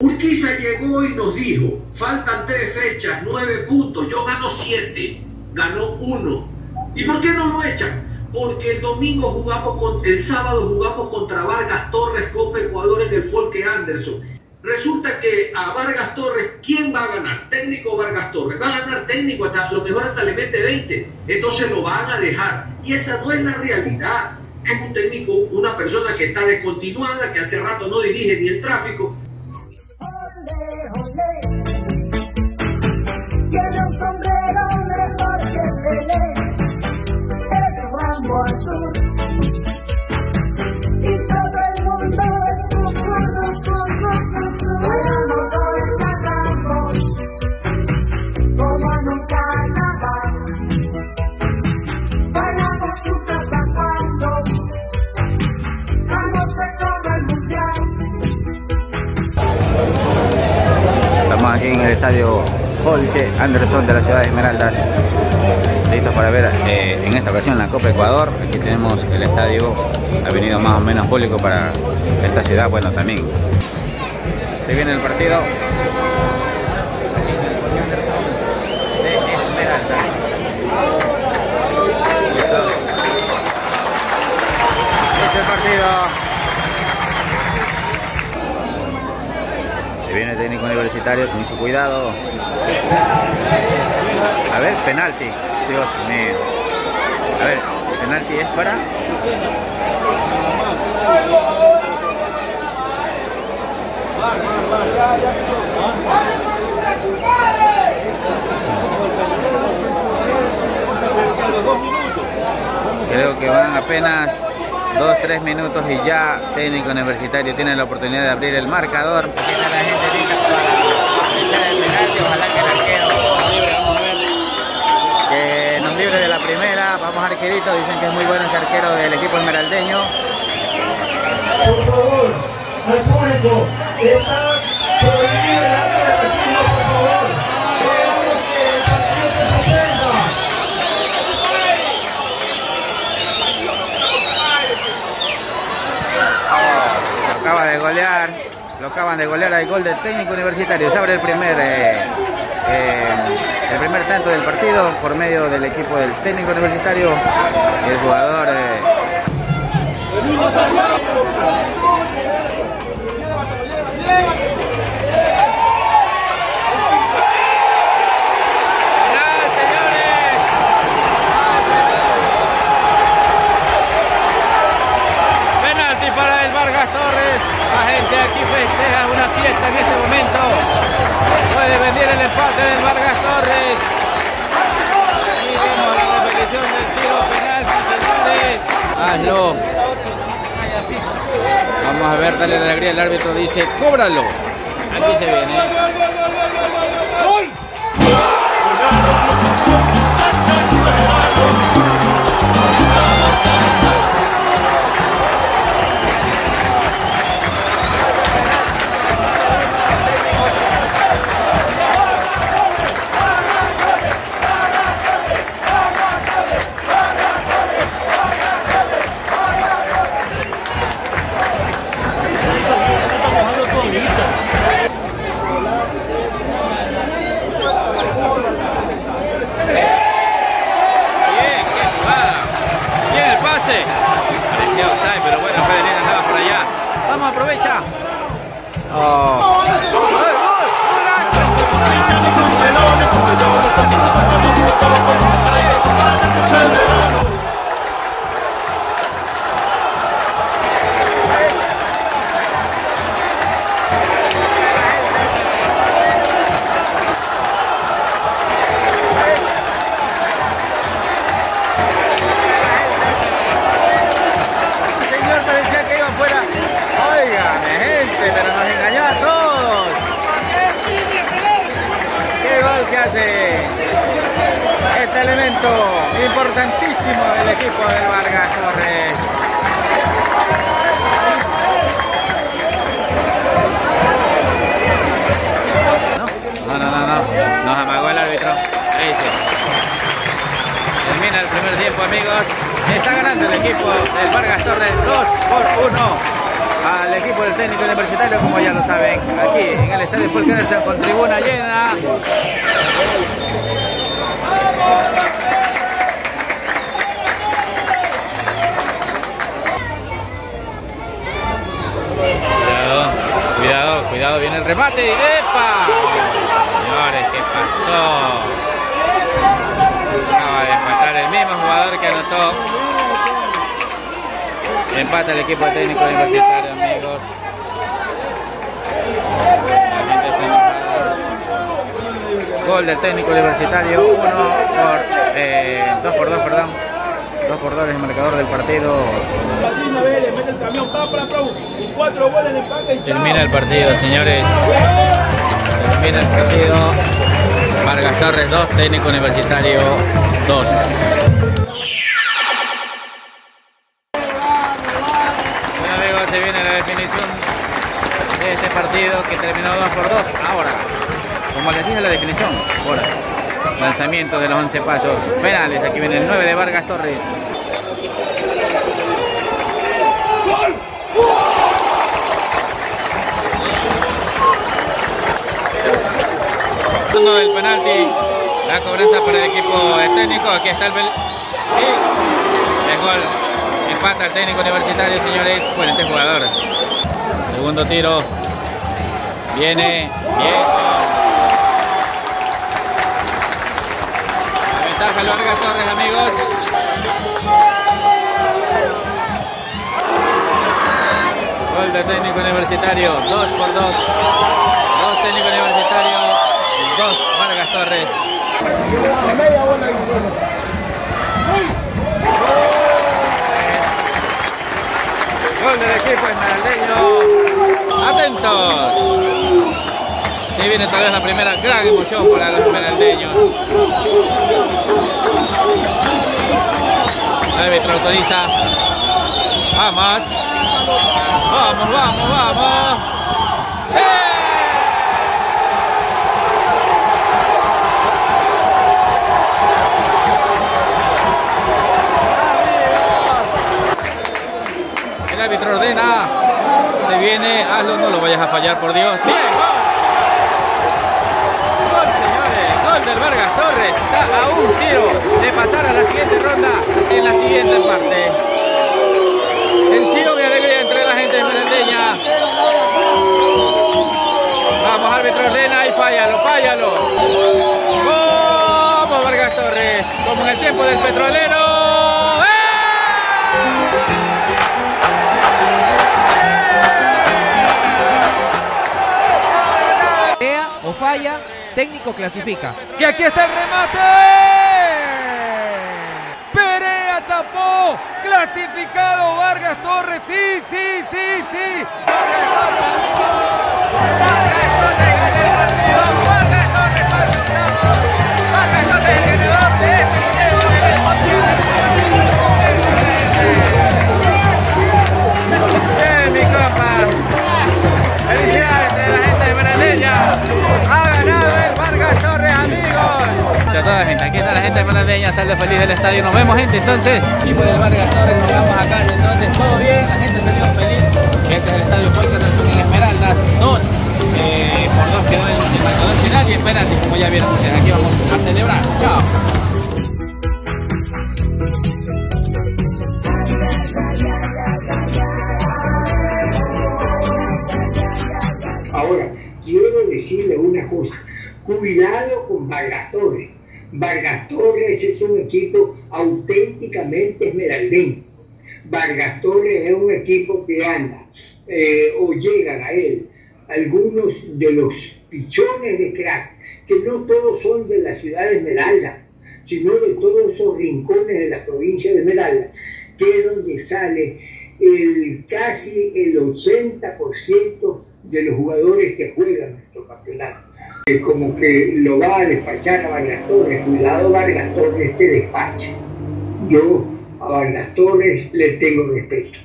Urquiza llegó y nos dijo, faltan 3 fechas, 9 puntos, yo gano 7, ganó 1. ¿Y por qué no lo echan? Porque el sábado jugamos contra Vargas Torres, Copa Ecuador en el Folke Anderson. Resulta que a Vargas Torres, ¿quién va a ganar? Técnico Vargas Torres. Va a ganar técnico, hasta lo mejor hasta le mete 20. Entonces lo van a dejar. Y esa no es la realidad. Es un técnico, una persona que está descontinuada, que hace rato no dirige ni el tráfico. Tiene un sombrero mejor que Pelé, es Rambo Azul, y todo el mundo es bailando todos sacamos, como en un carnaval, bailamos juntos cantando, Rambo se come el mundial. Estamos aquí en el estadio Folke Anderson de la ciudad de Esmeraldas, listos para ver en esta ocasión la Copa Ecuador. Aquí tenemos el estadio, ha venido más o menos público para esta ciudad, bueno también. Se viene el partido aquí en el Folke Anderson de Esmeraldas. Es el partido. Se viene el técnico universitario, con mucho cuidado. A ver, penalti. Dios mío. A ver, penalti es para... Creo que van apenas 2-3 minutos y ya técnico universitario tiene la oportunidad de abrir el marcador. Aquí está la gente lista para realizar el penalti. Ojalá que el arquero nos libre de la primera. Vamos arquerito, dicen que es muy bueno este arquero del equipo esmeraldeño. Por favor, al público, está prohibido la vida de Chino, por favor. Queremos que el partido se suspenda. Lo acaban de golear al gol del técnico universitario. Se abre el primer tanto del partido por medio del equipo del técnico universitario y el jugador Torres. La gente aquí festeja una fiesta en este momento. Puede venir el empate del Vargas Torres. Y vemos la repetición del tiro penal, señores. Hazlo. Vamos a ver, dale la alegría. El árbitro dice, cóbralo. Aquí se viene. ¡Gol! Parecía offside, pero bueno, Federer andaba por allá. Vamos, aprovecha. Oh. Pero nos engañó a todos. Qué gol que hace este elemento importantísimo del equipo del Vargas Torres. No. Nos amagó el árbitro. Ahí sí. Termina el primer tiempo, amigos. Está ganando el equipo del Vargas Torres 2-1 al equipo del técnico universitario, como ya lo saben, aquí en el estadio Folk Anderson con tribuna llena. Cuidado, viene el remate. ¡Epa! Señores, ¿qué pasó? Acaba de empatar el mismo jugador que anotó. Empata el equipo técnico universitario, amigos. La gente está enojada. Gol del técnico universitario, 2 por 2, perdón. 2 por 2 es el marcador del partido. Termina el partido, señores. Termina el partido. Vargas Torres 2, técnico universitario 2. Bueno, amigos, se viene la definición de este partido que terminó 2 por 2. Ahora, como les dije, la definición. Ahora, lanzamiento de los 11 pasos. Penales, aquí viene el 9 de Vargas Torres. El penalti, la cobranza para el equipo técnico. Aquí está el gol. Empata el técnico universitario, señores. Bueno, este jugador. Segundo tiro. Viene. Bien. La ventaja del Vargas Torres, amigos. Gol del técnico universitario. 2 por 2. 2 técnico universitario. 2 Vargas Torres. Gol del equipo esmeraldeño. Atentos. Se viene tal vez la primera gran emoción para los esmeraldeños. El árbitro autoriza. Vamos. Vamos. El árbitro ordena. Se viene. Hazlo, no lo vayas a fallar, por Dios. Bien, gol. Gol, señores. Gol del Vargas Torres. Está a un tiro de pasar a la siguiente ronda en la siguiente parte. Tensión y alegría entre la gente esmeraldeña. Vamos, árbitro ordena y fállalo. Vamos, Vargas Torres. Como en el tiempo del petrolero. O falla, técnico clasifica. Y aquí está el remate. Perea tapó. Clasificado Vargas Torres. Sí. Bien, mi compa. Felicidades a la gente de Esmeraldeña. Ha ganado el Vargas Torres, amigos. A toda la gente, aquí está la gente de Esmeraldeña, sale feliz del estadio. Nos vemos, gente, entonces. Equipo del Vargas Torres, nos vamos a casa, entonces todo bien, la gente salió feliz. Este es el estadio Folk Anderson en Esmeraldas 2. Por 2 quedó el marcador final y espérate, como ya vieron ustedes, aquí vamos a celebrar. Chao. Ahora, quiero decirle una cosa, cuidado con Vargas Torres. Vargas Torres es un equipo auténticamente esmeraldeño. Vargas Torres es un equipo que anda, o llegan a él, algunos de los pichones de crack, que no todos son de la ciudad de Esmeralda, sino de todos esos rincones de la provincia de Esmeralda, que es donde sale casi el 80% de los jugadores que juegan nuestro campeonato. Como que lo va a despachar a Vargas Torres. Cuidado, Vargas Torres te despacha. Yo a Vargas Torres le tengo respeto.